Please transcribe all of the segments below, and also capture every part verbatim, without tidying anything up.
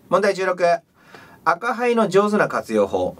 問題じゅうろく。赤牌の上手な活用法。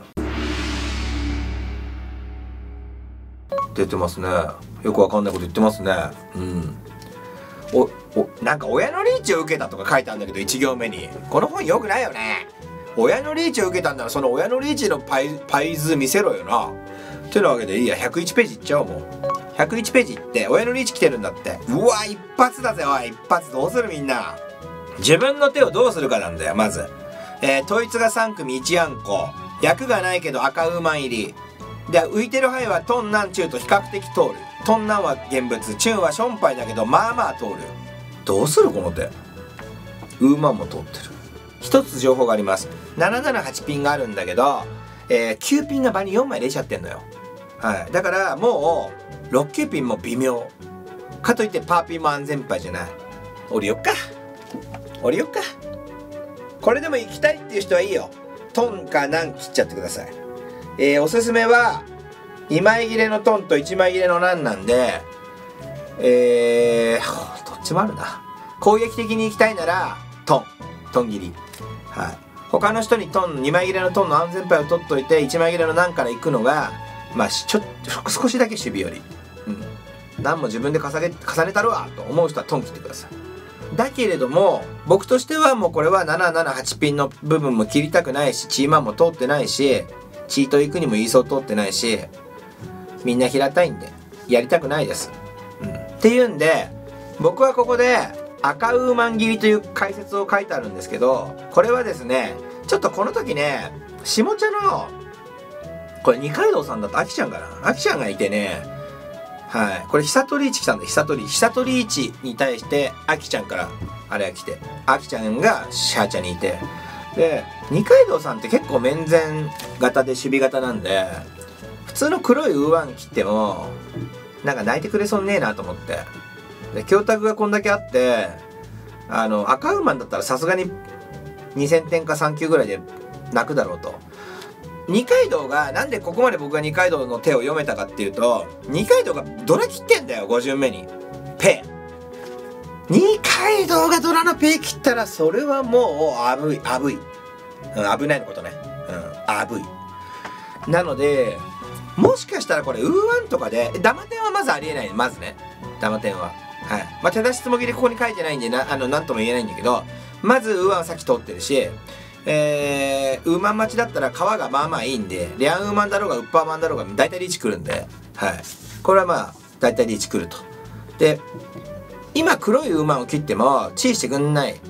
出てますね。よくわかんないこと言ってますね。うん。お、お、なんか親のリーチを受けたとか書いてあるんだけど、いち行目に。この本良くないよね。親のリーチを受けたんなら、その親のリーチのパイ、パイ図見せろよな。てなわけでいいや、ひゃくいちページいっちゃおうもう。ひゃくいちページいって親のリーチ来てるんだって。うわ一発だぜおい、一発。どうするみんな。自分の手をどうするかなんだよまず。えー、統一がさん組いちあんこ、役がないけど赤ウーマン入りで、浮いてる牌はトンナンチューと比較的通る。トンナンは現物、チュンはションパイだけどまあまあ通る。どうするこの手。ウーマンも通ってる。一つ情報があります。ななななはちピンがあるんだけど、えー、きゅうピンが場によんまい出ちゃってんのよ。はい。だからもうろく、きゅうピンも微妙。かといってパーピンも安全牌じゃない。降りよっか。降りよっか。これでも行きたいっていう人はいいよ。トンかナン切っちゃってください。えー、おすすめはにまい切れのトンといちまい切れのナンなんで、えー、どっちもあるな。攻撃的に行きたいならトン、トン切り。はい。他の人にトン、にまい切れのトンの安全牌を取っといていちまい切れのナンから行くのが、まあちょっと少しだけ守備より、うん、ナンも自分で重ね重ねたるわと思う人はトン切ってください。だけれども僕としてはもうこれはななななはちピンの部分も切りたくないし、チーマンも通ってないし、チート行くにもイーソー通ってないし、みんな平たいんでやりたくないです、うん、っていうんで僕はここで赤ウーマン切りという解説を書いてあるんですけど、これはですねちょっとこの時ね下茶のこれ二階堂さんだとあきちゃんかな、あきちゃんがいてね、はい、これ久取市来たんで、久取久取市に対してあきちゃんからあれが来て、あきちゃんがシャーチャにいて、で二階堂さんって結構面前型で守備型なんで、普通の黒いウーワン切ってもなんか泣いてくれそうねえなと思って、で教託がこんだけあって、あの赤ウーマンだったらさすがににせんてんかさん級ぐらいで泣くだろうと。二階堂がなんでここまで僕が二階堂の手を読めたかっていうと、二階堂がドラ切ってんだよご巡目にペイ。二階堂がドラのペイ切ったらそれはもうあぶいあぶい、うん、危ないのことね、うん、あぶい。なのでもしかしたらこれウーワンとかでダマ点はまずありえない、まずねダマ点は、はい、まあ手出しつもぎでここに書いてないんでな、あのなんとも言えないんだけど、まずウーワンは先通ってるし、えー、ウーマン待ちだったら皮がまあまあいいんで、レアンウーマンだろうがウッパーマンだろうが大体リーチ来るんで、はい、これはまあ大体リーチ来ると。で今黒いウーマンを切ってもチーしてくんない、うん、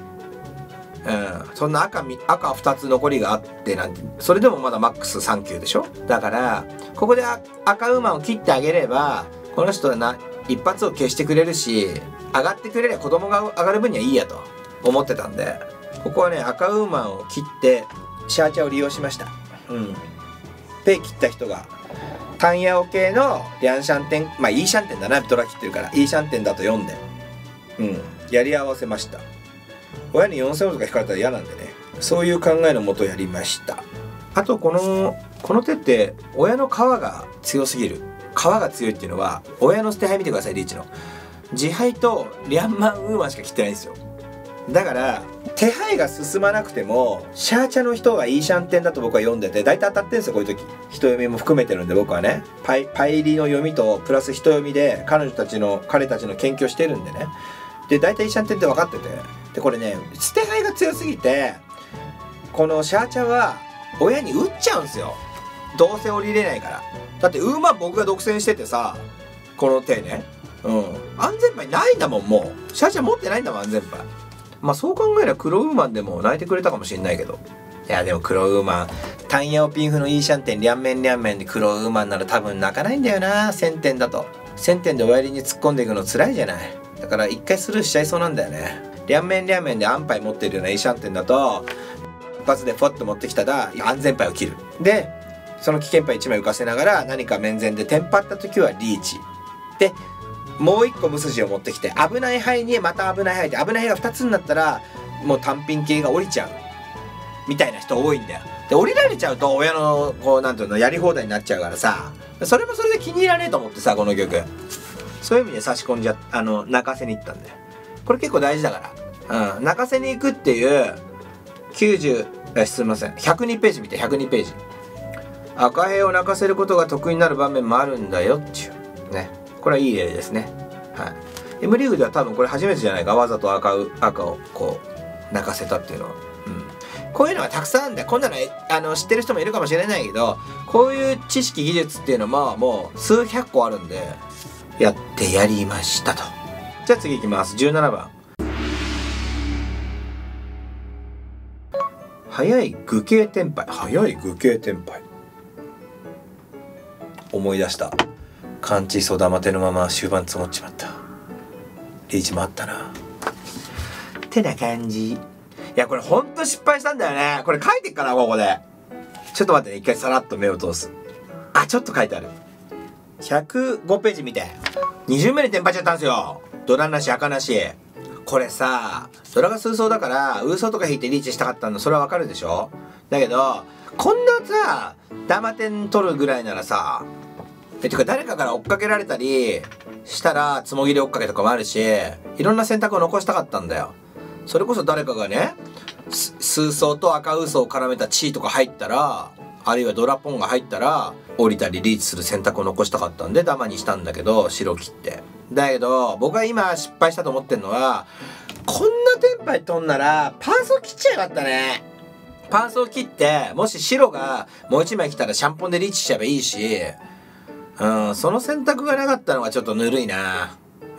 そんな赤赤ふたつ残りがあってなんて、それでもまだマックスさん級でしょ。だからここで赤ウーマンを切ってあげればこの人はな一発を消してくれるし、上がってくれれば子供が上がる分にはいいやと思ってたんで、ここはね赤ウーマンを切ってシャーチャを利用しました。うん。ペイ切った人がタンヤオ系のリャンシャンテン、まあイーシャンテンだな、ドラ切ってるからイーシャンテンだと読んで、うん、やり合わせました。親によんせんとか引かれたら嫌なんでね、そういう考えのもとやりました。あとこのこの手って親の皮が強すぎる。皮が強いっていうのは親の捨て牌見てください。リーチの自牌とリャンマンウーマンしか切ってないんですよ。だから手配が進まなくてもシャーチャの人がイーシャンテンだと僕は読んでて、大体当たってんですよこういう時。人読みも含めてるんで僕はね、パイパイリの読みとプラス人読みで彼女たちの彼たちの研究をしてるんでね。で大体イーシャンテンって分かってて、でこれね捨て牌が強すぎてこのシャーチャは親に打っちゃうんですよ、どうせ降りれないから。だってウーマン僕が独占しててさ、この手ね、うん、安全牌ないんだもん。もうシャーチャ持ってないんだもん安全牌。まあそう考えれば黒ウーマンでも泣いてくれたかもしれないけど、いやでも黒ウーマンタンヤオピンフのイーシャンテンリャンメンリャンメンで黒ウーマンなら多分泣かないんだよな。せんてんだとせんてんで親入りに突っ込んでいくの辛いじゃない。だから一回スルーしちゃいそうなんだよね。リャンメンリャンメンで安牌持ってるようなイーシャンテンだと一発でフォッと持ってきたら安全牌を切る。でその危険牌いちまい浮かせながら何か面前でテンパった時はリーチでもう一個無筋を持ってきて、危ない牌にまた危ない牌で危ない牌がふたつになったらもう単品系が降りちゃうみたいな人多いんだよ。で降りられちゃうと親のこうなんていうのやり放題になっちゃうからさ、それもそれで気に入らねえと思ってさ、この曲そういう意味で差し込んじゃあの泣かせに行ったんで、これ結構大事だから、うん、泣かせに行くっていうきゅうじゅう、えすみません、ひゃくにページ見て、ひゃくにページ。赤兵を泣かせることが得意になる場面もあるんだよっていうね。これはいい例ですね。はい。M リーグでは多分これ初めてじゃないか、わざと赤う赤をこう泣かせたっていうのは。うん。こういうのはたくさんあるんだよ。こんなのあの知ってる人もいるかもしれないけど、こういう知識技術っていうのももう数百個あるんで、やってやりましたと。じゃあ次いきます。じゅうななばん。早い愚形天敗。早い愚形天敗。思い出した。完治ソダマテのまま終盤積もっちまった。リーチもあったな。てな感じ。いや、これほんと失敗したんだよね。これ書いてっかな、ここで。ちょっと待ってね、一回さらっと目を通す。あ、ちょっと書いてある。ひゃくごページ見て。にじゅうめにテンパっちゃったんですよ。ドラなし、赤なし。これさ、ドラが数層だから、ウーソーとか引いてリーチしたかったの、それはわかるでしょ？だけど、こんなさ、ダマ点取るぐらいならさ、え、てか誰かから追っかけられたりしたら、つもぎり追っかけとかもあるし、いろんな選択を残したかったんだよ。それこそ誰かがね、数層と赤ウーソーを絡めたチーとか入ったら、あるいはドラポンが入ったら、降りたりリーチする選択を残したかったんでダマにしたんだけど、白切って。だけど、僕が今失敗したと思ってんのは、こんなテンパイ取んなら、パーソー切っちゃよかったね。パーソー切って、もし白がもう一枚来たらシャンポンでリーチしちゃえばいいし、うん、その選択がなかったのがちょっとぬるいな。うん。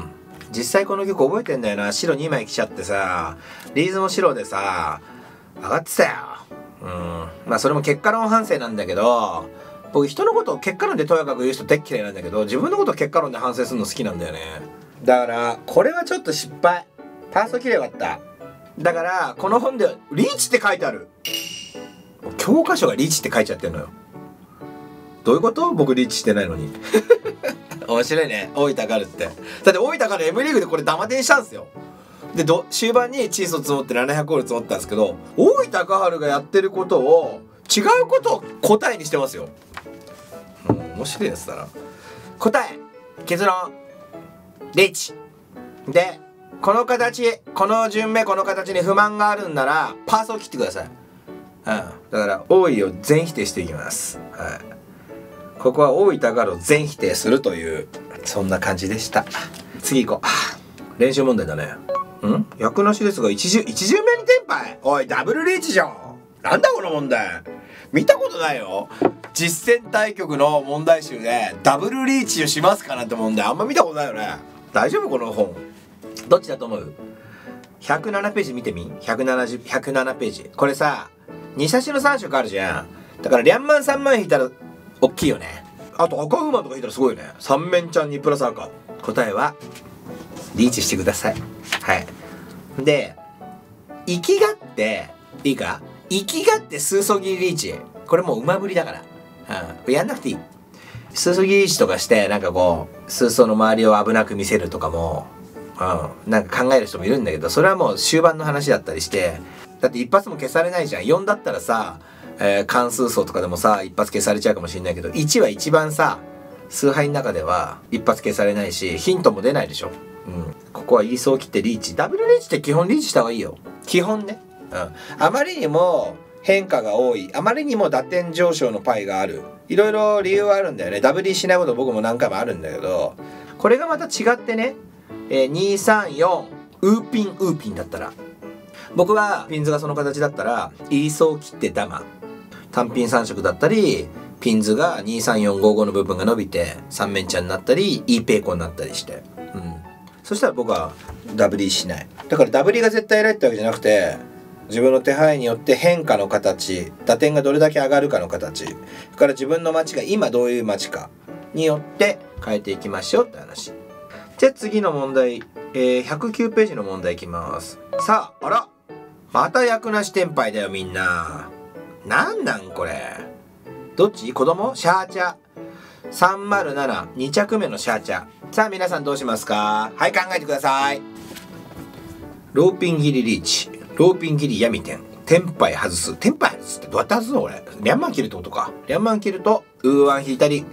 実際この曲覚えてんだよな。白にまい来ちゃってさ、リーズも白でさ、上がってたよ。うん。まあそれも結果論反省なんだけど、僕人のことを結果論でとやかく言う人大っ嫌いなんだけど、自分のことを結果論で反省するの好きなんだよね。だからこれはちょっと失敗。パーソー切ればよかった。だからこの本でリーチって書いてある。教科書がリーチって書いちゃってんのよ。どういうこと？僕リーチしてないのに。面白いね、大分ガルって。だって大分ガル M リーグでこれダマ点したんですよ。でど終盤にチーソ積もってななひゃくゴール積もったんですけど、大分ガハルがやってることを違うことを答えにしてますよ。うん、面白いやつだな。答え、結論、リーチで、この形、この順目、この形に不満があるんならパーソー切ってください。うん、だから多いを全否定していきます。はい、ここは大分ガルを全否定するという、そんな感じでした。次行こう。練習問題だね。ん？役なしですが一巡一巡目にテンパイ。おい、ダブルリーチじゃん。なんだこの問題。見たことないよ。実践対局の問題集でダブルリーチをしますかなんて問題あんま見たことないよね。大丈夫この本。どっちだと思う？ひゃくななページ見てみ。ひゃくななじゅう、ひゃくななページ。これさ、に写真のさん色あるじゃん。だからリャンマンさんまん引いたら大きいよね。あと赤ウーマンとか引いたらすごいよね。さん面ちゃんにプラス赤。答えはリーチしてください。はい。で、生きがっていいか？生きがって数層切りリーチ。これもう馬振りだから。うん。やんなくていい。数層切りリーチとかして、なんかこう、数層の周りを危なく見せるとかも、うん。なんか考える人もいるんだけど、それはもう終盤の話だったりして、だって一発も消されないじゃん。よんだったらさ、えー、関数層とかでもさ、一発消されちゃうかもしれないけど、いちは一番さ、数敗の中では一発消されないし、ヒントも出ないでしょ。うん。ここはイーソー切ってリーチ。ダブルリーチって基本リーチした方がいいよ。基本ね。うん。あまりにも変化が多い。あまりにも打点上昇のパイがある。いろいろ理由はあるんだよね。ダブリーしないこと僕も何回もあるんだけど、これがまた違ってね、えー、にさんよん、ウーピンウーピンだったら、僕はピンズがその形だったら、イーソー切ってダマ。単品さん色だったり、ピンズがにさんよんごごの部分が伸びてさん面茶になったり、イーペイコになったりして。うん。そしたら僕はダブリーしない。だからダブリーが絶対偉いってわけじゃなくて、自分の手配によって変化の形、打点がどれだけ上がるかの形、それから自分の街が今どういう街かによって変えていきましょうって話。じゃあ次の問題、えー、ひゃくきゅうページの問題いきます。さあ、あらまた役なしテンパイだよみんな。なんなんこれ。どっち？子供？シャーチャ。さんまるなな、に着目のシャーチャ。さあ皆さんどうしますか？はい、考えてください。ローピン切りリーチ。ローピン切り闇点。テンパイ外す。テンパイ外すってどうやって外すのこれ。リャンマン切るってことか。リャンマン切ると、ウーワン引いたり、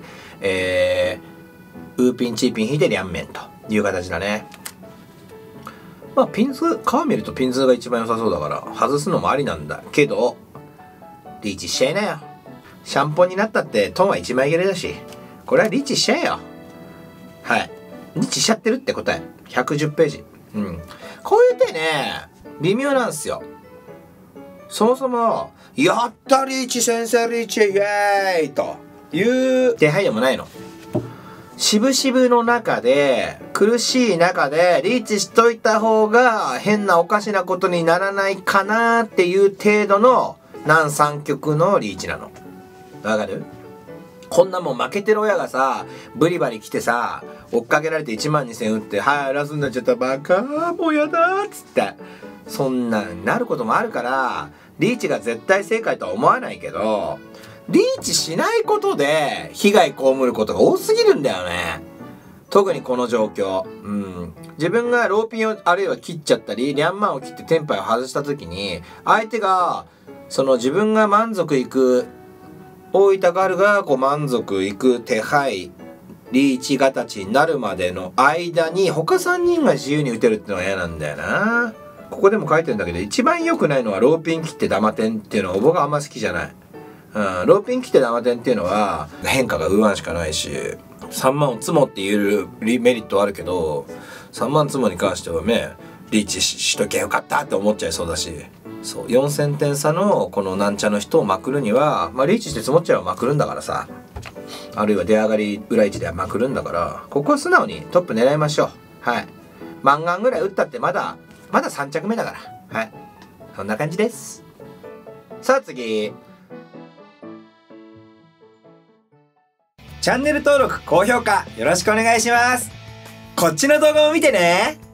えー、ウーピンチーピン引いてリャンメンという形だね。 まあピンズ皮見るとピンズが一番良さそうだから外すのもありなんだけど、リーチしちゃいなよ。シャンポンになったってトンはいちまい切れだし、これはリーチしちゃえよ。はい、リーチしちゃってるって答えひゃくじゅうページ。うん、こういう手ね微妙なんすよ。そもそもやったリーチ先生リーチイエーイという手配でもないの。渋々の中で苦しい中でリーチしといた方が変なおかしなことにならないかなっていう程度の難三曲のリーチなの。わかる？こんなもん負けてる親がさブリバリ来てさ追っかけられていちまんにせん打って「はいラスになっちゃったバカもうやだ」っつってそんなんなることもあるからリーチが絶対正解とは思わないけど、リーチしないことで被害被ることが多すぎるんだよね。特にこの状況。うん。自分がローピンをあるいは切っちゃったり、リャンマンを切ってテンパイを外した時に、相手が、その自分が満足いく、大分ガルがこう満足いく手配、リーチ形になるまでの間に、他さんにんが自由に打てるってのは嫌なんだよな。ここでも書いてるんだけど、一番良くないのはローピン切ってダマ点っていうのは僕はあんま好きじゃない。うん、ローピン切ってダマ点っていうのは変化がウーワンしかないし、さんまんを積もって言えるメリットはあるけど、さんまん積もに関してはね、リーチ し, しときゃよかったって思っちゃいそうだし、そう、よんせんてん差のこのなんちゃの人をまくるには、まあリーチして積もっちゃえばまくるんだからさ、あるいは出上がり裏位置ではまくるんだから、ここは素直にトップ狙いましょう。はい。マンガンぐらい打ったってまだ、まださん着目だから。はい。そんな感じです。さあ次。チャンネル登録、高評価よろしくお願いします。こっちの動画も見てね。